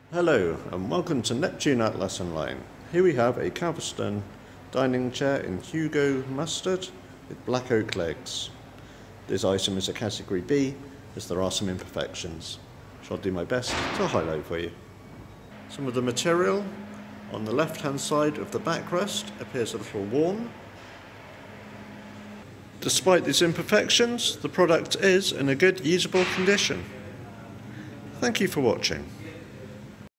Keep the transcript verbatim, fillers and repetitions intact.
Hello and welcome to Neptune Atlas Online. Here we have a Calverstone dining chair in Hugo Mustard with black oak legs. This item is a category B as there are some imperfections, which I'll do my best to highlight for you. Some of the material on the left hand side of the backrest appears a little worn. Despite these imperfections, the product is in a good usable condition. Thank you for watching.